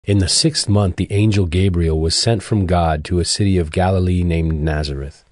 In the 6th month the angel Gabriel was sent from God to a city of Galilee named Nazareth,